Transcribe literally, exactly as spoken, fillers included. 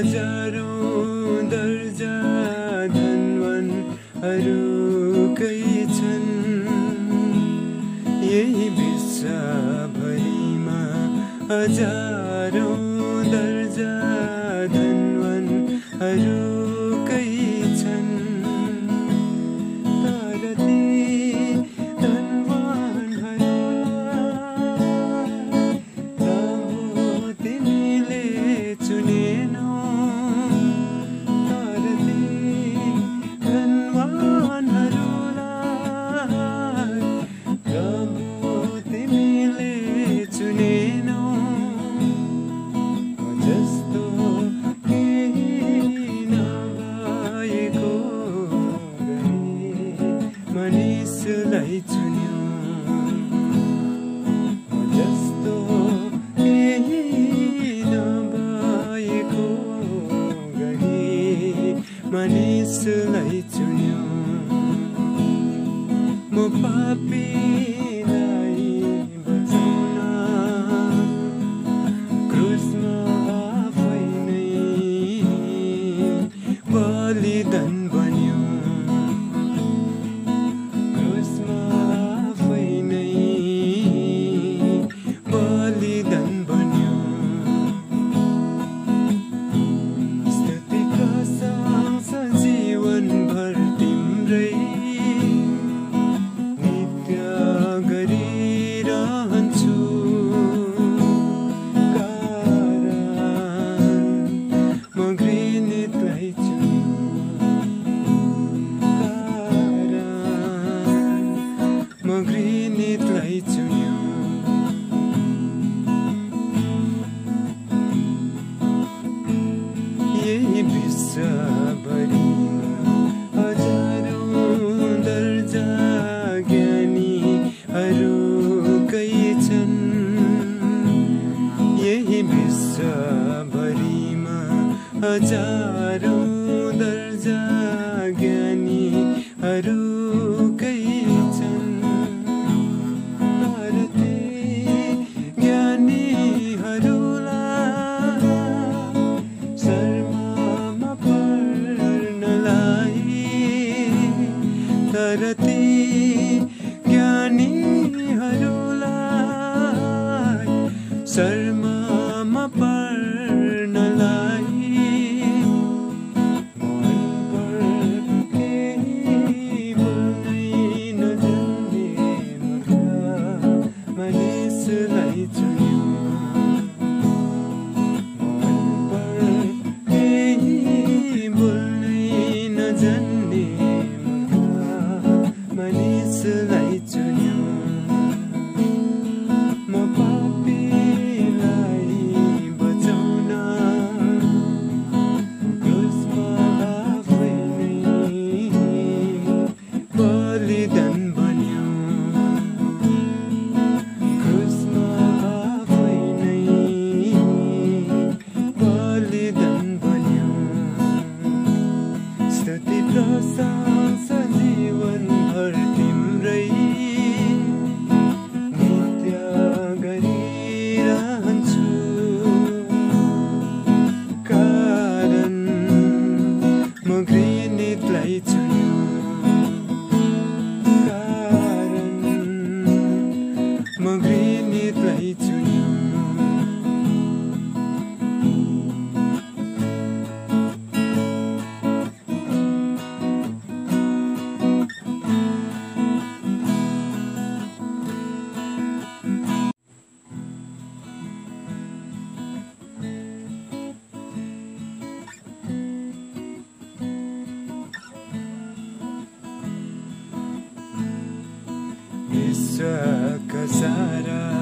हजारौं दर्जा धनवानहरूकै छन्। यही विश्वभरिमा हजारौं दर्जा धनवानहरूकै छन्। तर ती मानिसलाई चुन्यो जस्तो केही नभएको गरी मानिसलाई चुन्यो। म पापीलाई बचाउन क्रुसमा आफै नै बलिदान बन्यो। बलिदान बन्यो। स्तुति प्रशंसा जीवनभर तिम्रै नित्य गरिरहन्छु। कारण म घृणितलाई चुन्यो। कारण म घृणितलाई चुन्यो। यही विश्वभरिमा हजारौं दर्जा ज्ञानीहरूकै छन्। यही विश्वभरिमा हजारौं दर्जा ज्ञानीहरूकै छन्। तर ती ज्ञानीहरूलाई शर्ममा पर्नलाई तर ती ज्ञानीहरूलाई शर्ममा पर्नलाई मन केही बोल्नै नजान्ने मूर्ख मानिसलाई चुन्यो। नजान्ने मूर्ख मानिसलाई चुन्यो। म पापीलाई बचाउन क्रुसमा आफै नै बलिदान बन्यो। क्रुसमा आफै नै बलिदान बन्यो। स्तुति प्रशंसा जीवनभर तिम्रै नित्य गरिरहन्छु। कारण म घृणितलाई चुन्यो। कारण म घृणितलाई चुन्यो। विश्वका सारा